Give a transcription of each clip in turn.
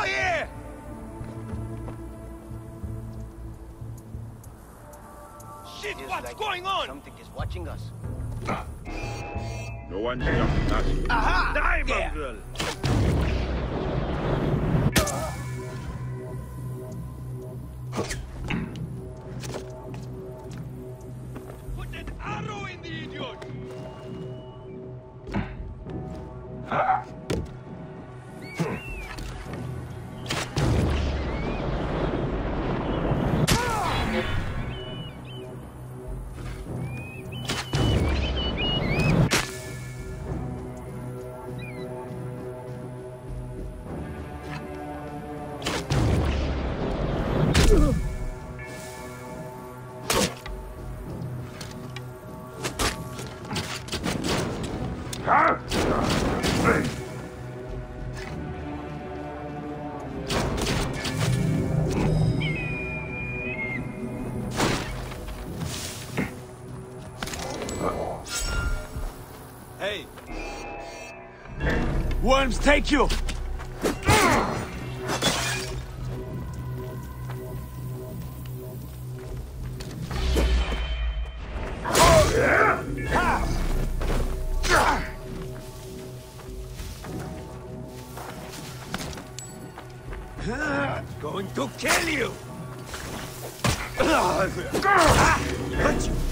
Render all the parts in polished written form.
Over here! Shit, what's going on? Something is watching us. No one's stopping us. Aha! Die, There. mongrel! Put an arrow in the idiot! Hey! Worms take you! Going to kill you! Hurt you!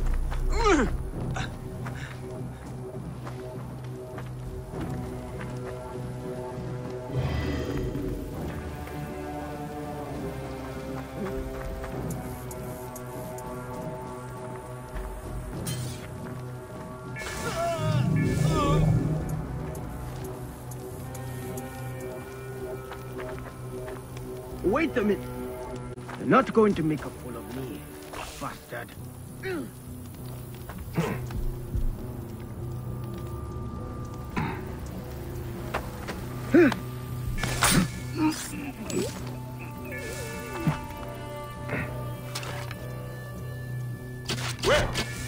Wait a minute. You're not going to make a fool of me, bastard. Where?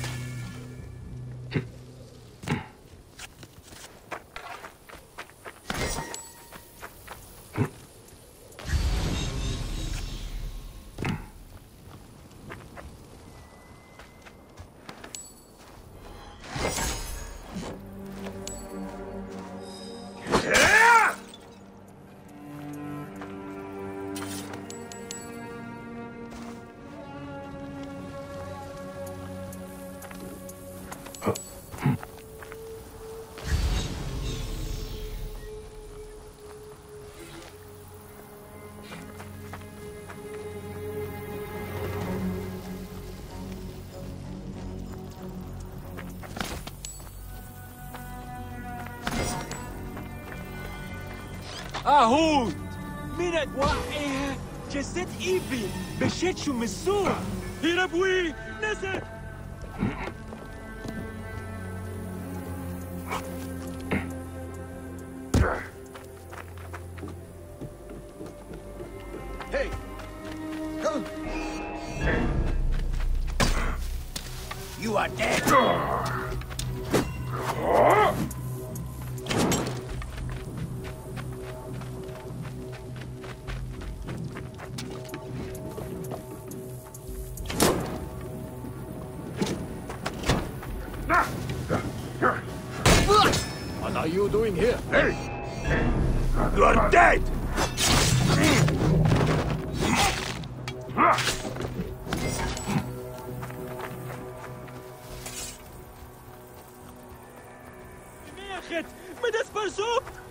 أهود من الوعي جسد إيبي بشتشو مسور يربوي نزل Hey! You are dead! What are you doing here? Hey! You are dead! ماخد مدى سبرسوب